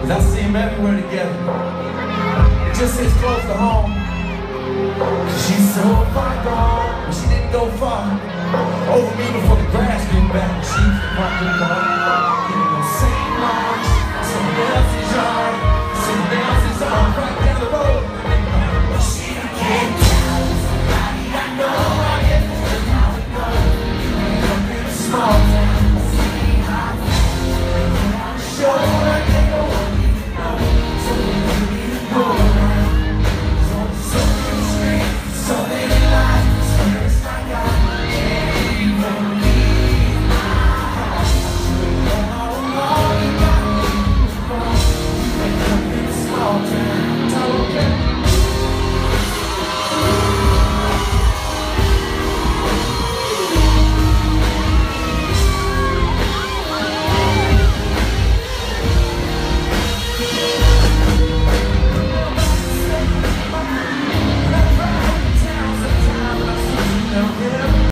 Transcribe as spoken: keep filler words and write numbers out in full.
'cause I see them everywhere together. It just hits close to home. She's so far gone, but she didn't go far. Over me before the grass grew back. She's the parking car. You know, same line.